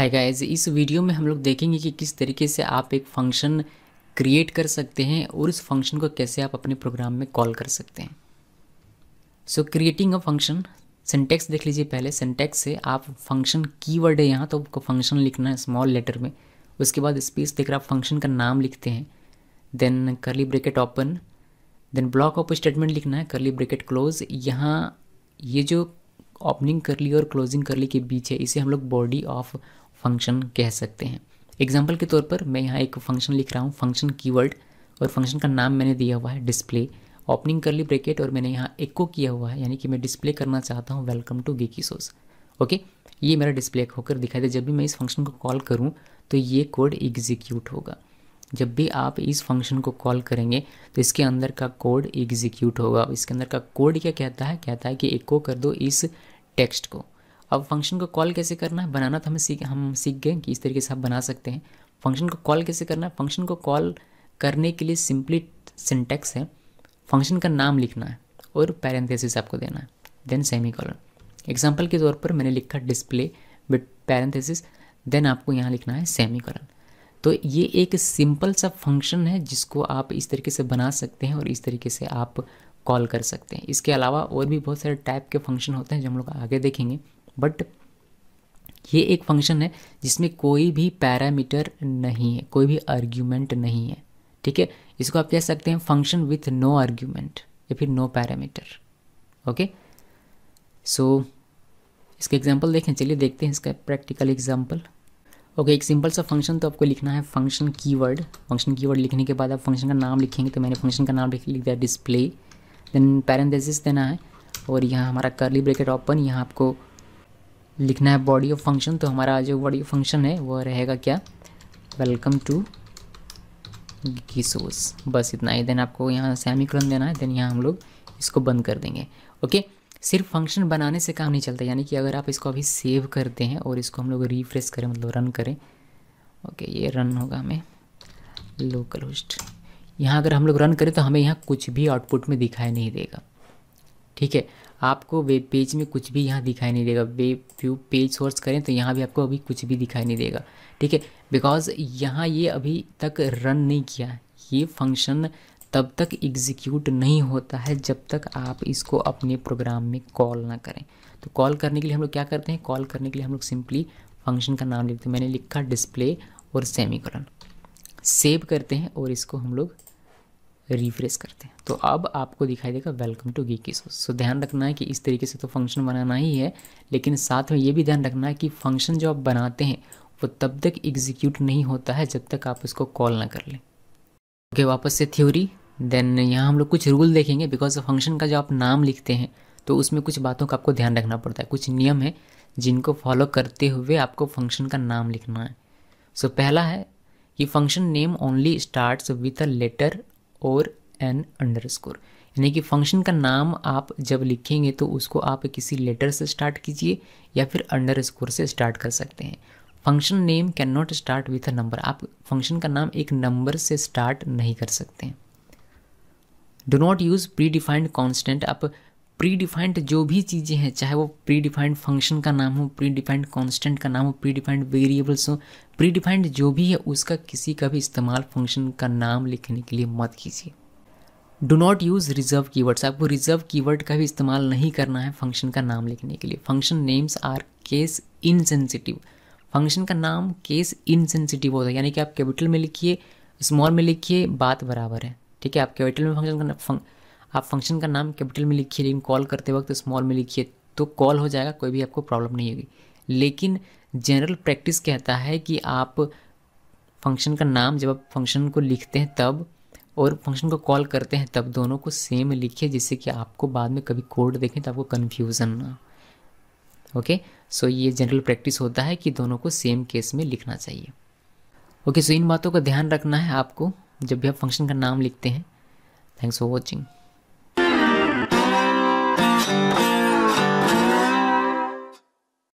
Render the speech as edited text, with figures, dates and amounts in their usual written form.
Hi guys, इस video में हम लोग देखेंगे कि किस तरीके से आप एक फंक्शन क्रिएट कर सकते हैं और उस फंक्शन को कैसे आप अपने प्रोग्राम में कॉल कर सकते हैं। So creating a function, syntax देख लीजिए। पहले सिंटैक्स से आप फंक्शन कीवर्ड है यहाँ, तो आपको फंक्शन लिखना है स्मॉल लेटर में। उसके बाद स्पेस देकर आप फंक्शन का नाम लिखते हैं, then curly bracket open, then block of statement लिखना है, कर्ली ब्रैकेट क्लोज। यहाँ ये जो ओपनिंग करली और क्लोजिंग करली के बीच है, इसे हम लोग बॉडी ऑफ फंक्शन कह सकते हैं। एग्जांपल के तौर पर मैं यहाँ एक फंक्शन लिख रहा हूँ, फंक्शन कीवर्ड, और फंक्शन का नाम मैंने दिया हुआ है डिस्प्ले, ओपनिंग करली ब्रैकेट, और मैंने यहाँ एको किया हुआ है, यानी कि मैं डिस्प्ले करना चाहता हूँ वेलकम टू गेकीसोस। ओके, ये मेरा डिस्प्ले होकर दिखाई दे। जब भी मैं इस फंक्शन को कॉल करूँ तो ये कोड एग्जीक्यूट होगा। जब भी आप इस फंक्शन को कॉल करेंगे तो इसके अंदर का कोड एग्जीक्यूट होगा। इसके अंदर का कोड क्या कहता है कि एको कर दो इस टेक्स्ट को। अब फंक्शन को कॉल कैसे करना है, बनाना तो हम सीख गए कि इस तरीके से आप बना सकते हैं। फंक्शन को कॉल कैसे करना है, फंक्शन को कॉल करने के लिए सिंपली सिंटैक्स है, फंक्शन का नाम लिखना है और पैरेंथेसिस आपको देना है, देन सेमीकोलन। एग्जाम्पल के तौर पर मैंने लिखा डिस्प्ले विद पैरेंथेसिस, देन आपको यहाँ लिखना है सेमीकोलन। तो ये एक सिंपल सा फंक्शन है जिसको आप इस तरीके से बना सकते हैं और इस तरीके से आप कॉल कर सकते हैं। इसके अलावा और भी बहुत सारे टाइप के फंक्शन होते हैं जो हम लोग आगे देखेंगे, बट ये एक फंक्शन है जिसमें कोई भी पैरामीटर नहीं है, कोई भी आर्ग्यूमेंट नहीं है। ठीक है, इसको आप कह सकते हैं फंक्शन विथ नो आर्ग्यूमेंट या फिर नो पैरामीटर। ओके, सो इसका एग्जांपल देखें। चलिए देखते हैं इसका प्रैक्टिकल एग्जांपल। ओके, एक सिंपल सा फंक्शन, तो आपको लिखना है फंक्शन कीवर्ड। फंक्शन कीवर्ड लिखने के बाद आप फंक्शन का नाम लिखेंगे, तो मैंने फंक्शन का नाम लिख दिया डिस्प्ले, देन पैरेंथेसिस देना है, और यहाँ हमारा कर्ली ब्रैकेट ओपन, यहाँ आपको लिखना है बॉडी ऑफ फंक्शन। तो हमारा जो बॉडी ऑफ फंक्शन है वो रहेगा क्या, वेलकम टू गेकीसोस, बस इतना ही। देन आपको यहाँ सेमीकोलन देना है, देन यहाँ हम लोग इसको बंद कर देंगे। ओके, सिर्फ फंक्शन बनाने से काम नहीं चलता, यानी कि अगर आप इसको अभी सेव करते हैं और इसको हम लोग रिफ्रेश करें, मतलब रन करें। ओके, ये रन होगा हमें लोकल होस्ट। यहाँ अगर हम लोग रन करें तो हमें यहाँ कुछ भी आउटपुट में दिखाई नहीं देगा। ठीक है, आपको वेब पेज में कुछ भी यहाँ दिखाई नहीं देगा। वेब व्यू पेज सोर्स करें तो यहाँ भी आपको अभी कुछ भी दिखाई नहीं देगा। ठीक है, बिकॉज यहाँ ये अभी तक रन नहीं किया है। ये फंक्शन तब तक एग्जीक्यूट नहीं होता है जब तक आप इसको अपने प्रोग्राम में कॉल ना करें। तो कॉल करने के लिए हम लोग क्या करते हैं, कॉल करने के लिए हम लोग सिंपली फंक्शन का नाम लिखते हैं। मैंने लिखा डिस्प्ले और सेमीकोलन, सेव करते हैं और इसको हम लोग रिफ्रेश करते हैं। तो अब आपको दिखाई देगा वेलकम टू गेकीसोस। सो ध्यान रखना है कि इस तरीके से तो फंक्शन बनाना ही है, लेकिन साथ में ये भी ध्यान रखना है कि फंक्शन जो आप बनाते हैं वो तब तक एग्जीक्यूट नहीं होता है जब तक आप इसको कॉल ना कर लें। ओके, वापस से थ्योरी, देन यहाँ हम लोग कुछ रूल देखेंगे। बिकॉज फंक्शन का जो आप नाम लिखते हैं तो उसमें कुछ बातों का आपको ध्यान रखना पड़ता है, कुछ नियम है जिनको फॉलो करते हुए आपको फंक्शन का नाम लिखना है। सो पहला है कि function name only starts with a letter और एन अंडरस्कोर, यानी कि फंक्शन का नाम आप जब लिखेंगे तो उसको आप किसी लेटर से स्टार्ट कीजिए या फिर अंडरस्कोर से स्टार्ट कर सकते हैं। Function name can not start with a number, आप फंक्शन का नाम एक नंबर से स्टार्ट नहीं कर सकते हैं। Do not use predefined constant, आप प्री डिफाइंड जो भी चीज़ें हैं, चाहे वो प्री डिफाइंड फंक्शन का नाम हो, प्री डिफाइंड कॉन्स्टेंट का नाम हो, प्री डिफाइंड वेरिएबल्स हो, प्री डिफाइंड जो भी है उसका किसी का भी इस्तेमाल फंक्शन का नाम लिखने के लिए मत कीजिए। Do not use reserve keywords, आपको रिजर्व कीवर्ड का भी इस्तेमाल नहीं करना है फंक्शन का नाम लिखने के लिए। Function names are case insensitive, function का नाम केस इनसेंसिटिव होता है, यानी कि आप कैपिटल में लिखिए, स्मॉल में लिखिए, बात बराबर है। ठीक है, आप कैपिटल में आप फंक्शन का नाम कैपिटल में लिखिए, लेकिन कॉल करते वक्त स्मॉल में लिखिए तो कॉल हो जाएगा, कोई भी आपको प्रॉब्लम नहीं होगी। लेकिन जनरल प्रैक्टिस कहता है कि आप फंक्शन का नाम जब आप फंक्शन को लिखते हैं तब और फंक्शन को कॉल करते हैं तब दोनों को सेम लिखिए, जिससे कि आपको बाद में कभी कोड देखें तो आपको कन्फ्यूज़न ना। ओके, सो ये जनरल प्रैक्टिस होता है कि दोनों को सेम केस में लिखना चाहिए। ओके, सो इन बातों का ध्यान रखना है आपको जब भी आप फंक्शन का नाम लिखते हैं। Thanks for watching.